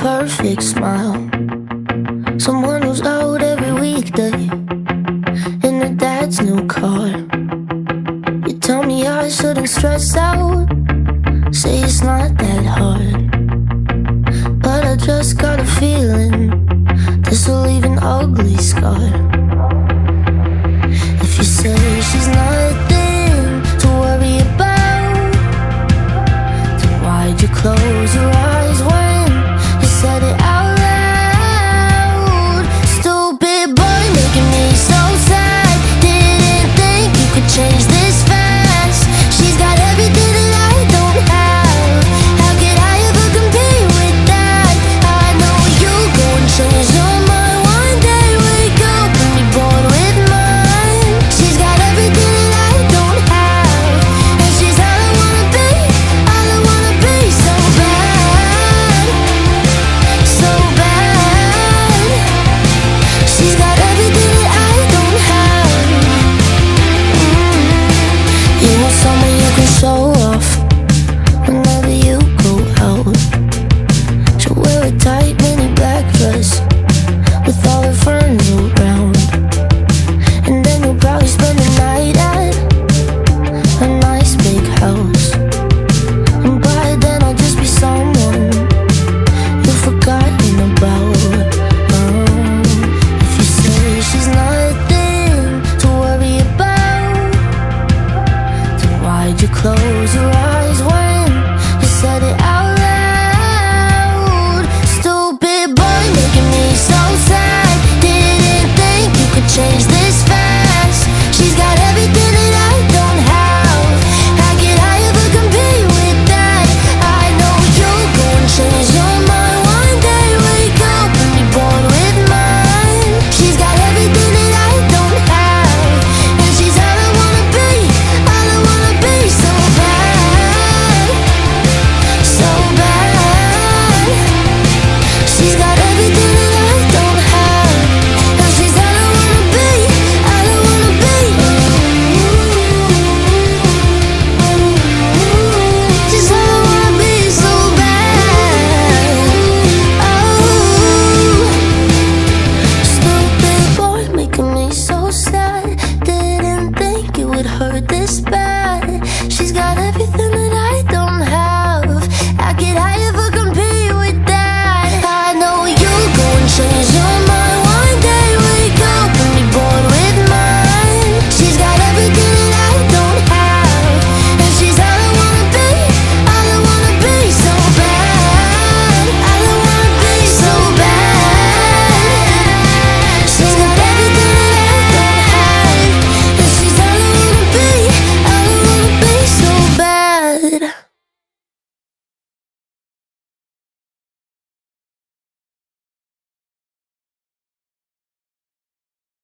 perfect smile, someone who's out every weekday in her dad's new car. You tell me I shouldn't stress out, say it's not that hard, but I just got a feeling this will leave an ugly scar. If you say she's nothing to worry about, then why'd you close your eyes when you said it out loud? Stupid boy making me so sad, didn't think you could change this fast. She's got everything that I don't have, how could I ever compete with that? I know you'll go and change your mind one day, wake up and be born with mine. She's got everything that I don't have, and she's all I wanna be, all I wanna be. So bad, so bad. She's got everything that I don't have. You want someone you can show off whenever you go out. She'll wear a tight mini black dress with all her friends around, and then you'll probably spend the night at a nice big house. And by then I'll just be someone you've forgotten about. If you say she's nothing to worry about, then why'd you close your eyes when you said it out loud? Stupid boy making me so sad, didn't think you could change this fast. She's got everything that I don't have, how could I ever compete with that? I know you'll go and change your mind one day, wake up and be born with mine. She's got everything that I don't have, and she's all I wanna be, all I wanna be. So bad, so bad. She's got everything that I don't have, and she's all I wanna be, all I wanna be. She's all I wanna be, so bad. Oh, stupid boy making me so sad, didn't think it would hurt this bad. She's got everything that I don't have, how could I ever compete with that? I know you'll go and change your mind one day, wake up and be born with mine. She's got everything that I don't have, and she's all I wanna be, all I wanna be. So bad, all I wanna be. So bad. She's got everything that I don't have, and she's all I wanna be, all I wanna be. So bad.